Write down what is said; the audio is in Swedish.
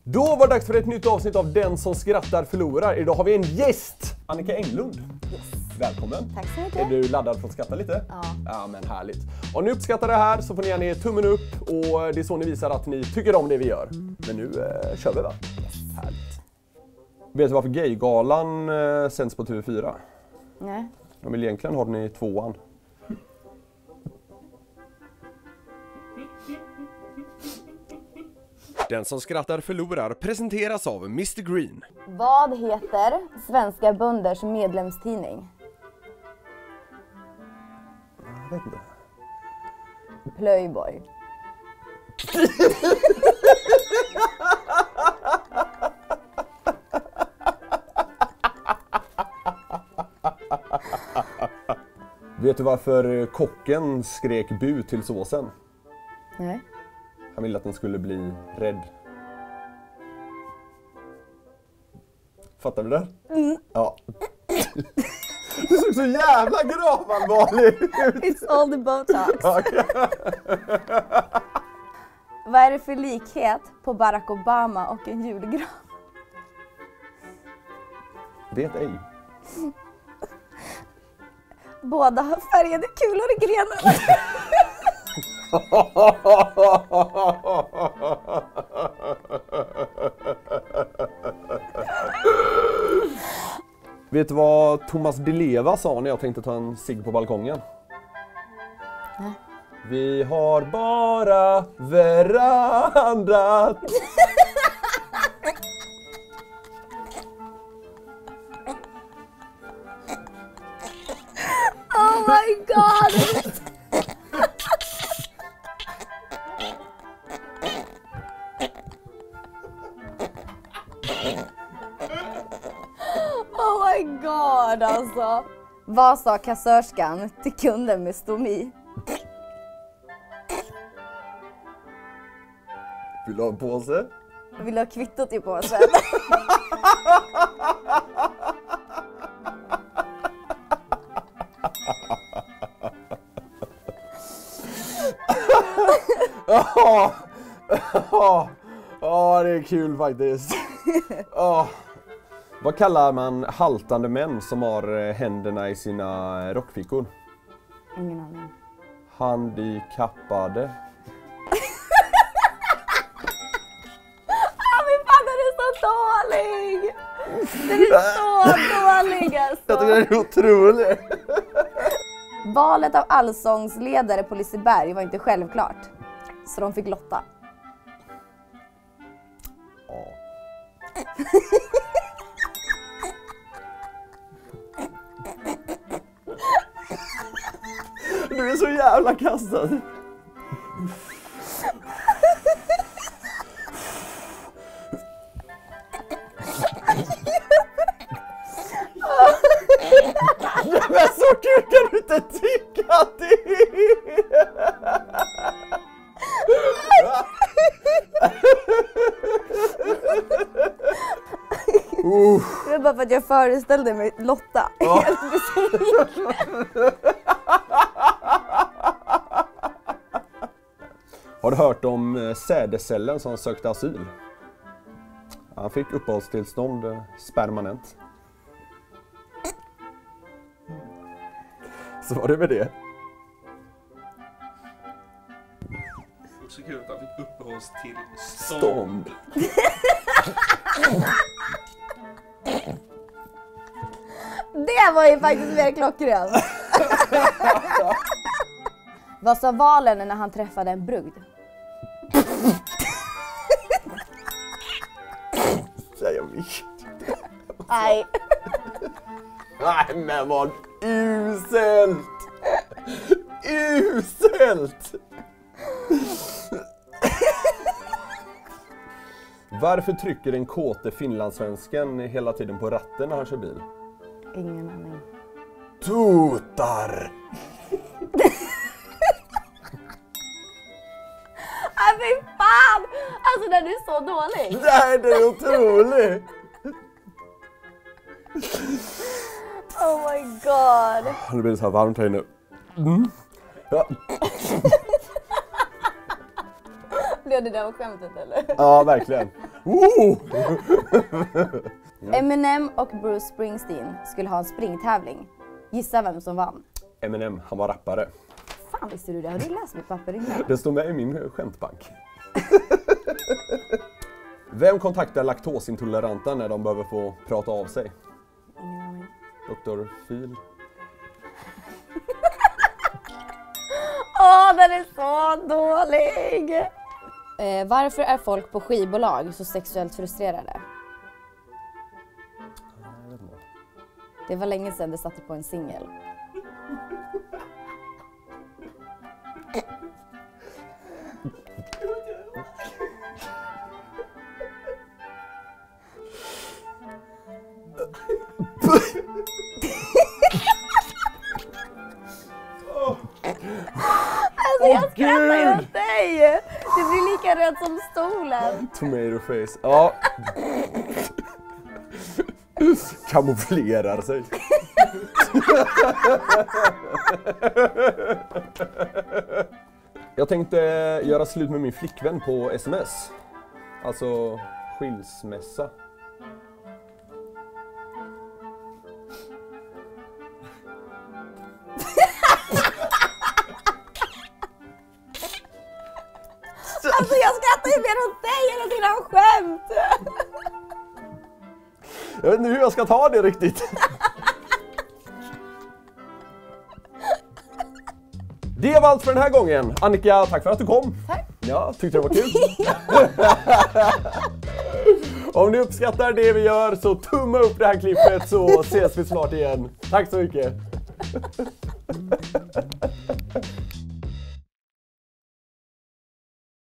Då var det dags för ett nytt avsnitt av Den som skrattar förlorar. Idag har vi en gäst, Annika Englund. Yes. Välkommen. Tack så mycket. Är du laddad för att skratta lite? Ja. Ja, men härligt. Om ni uppskattar det här så får ni gärna ge tummen upp och det är så ni visar att ni tycker om det vi gör. Men nu kör vi va? Yes. Härligt. Vet du varför Gaygalan sänds på TV4? Nej. De vill egentligen ha den i 2:an. Den som skrattar förlorar presenteras av Mr Green. Vad heter svenska bönders medlemstidning? Jag vet inte. Playboy. Vet du varför kocken skrek bu till såsen? Nej. Han ville att den skulle bli rädd. Fattar du det? Mm. Ja. Du såg så jävla gravallvarlig ut. It's all the Botox. Okay. Vad är det för likhet på Barack Obama och en julgran? Vet ej. Båda har färgade kulor i grenen. Vet du vad Thomas Di Leva sa när jag tänkte ta en cigg på balkongen? Nej. Vi har bara verandrat. Oh my god! Oh my god alltså. Vad sa kassörskan till kunden med stomi? Vill du ha en påse? Jag vill ha kvittot i påsen. Ja, det är kul faktiskt. Vad kallar man haltande män som har händerna i sina rockfickor? Ingen aning. Handikappade. Min fan, den är så dålig! Den är så dålig alltså. Jag tycker det är otroligt. Valet av allsångsledare på Liseberg var inte självklart. Så de fick lotta. Ja. Du är så jävla kastad. Men så kul kan du inte tycka att det är. Det är bara för att jag föreställde mig Lotta. Helt besviken. Har du hört om sädescellen som sökte asyl? Han fick uppehållstillstånd permanent. Så var det med det. Så kul att han fick uppehållstillstånd. Det var ju faktiskt mer klockren. Vad sa valen när han träffade en brud? Jag vet. Nej. Nej men vad uselt! Uselt! Varför trycker den kåte finlandssvensken hela tiden på ratten när han kör bil? Ingen aning. Tutar! Nej fy fan! Alltså den är så dålig. Nej, det är otroligt! Oh my god. Nu blir det så här varmt här inne. Ja. Blev det där skämtet eller? Ja, verkligen. Eminem och Bruce Springsteen skulle ha en springtävling. Gissa vem som vann? Eminem, han var rappare. Fan visste du det? Har du läst mitt papper innan? Det står med i min skämtbank. Vem kontaktar laktosintoleranta när de behöver få prata av sig? Ingen aning. Dr. Phil. Åh, den är så dålig! Varför är folk på skivbolag så sexuellt frustrerade? Jag vet inte. Det var länge sedan det satte på en singel. Alltså jag skrattar ju åt dig! Det blir lika röd som stolen. Tomato face. Ja. Kamouflerar sig. Jag tänkte göra slut med min flickvän på sms. Alltså skilsmässa. Alltså jag skrattar ju mer åt dig än åt dina skämt! Jag vet inte hur jag ska ta det riktigt. Det var allt för den här gången. Annika, tack för att du kom. Tack. Ja, tyckte det var kul. Om ni uppskattar det vi gör så tumma upp det här klippet så ses vi snart igen. Tack så mycket.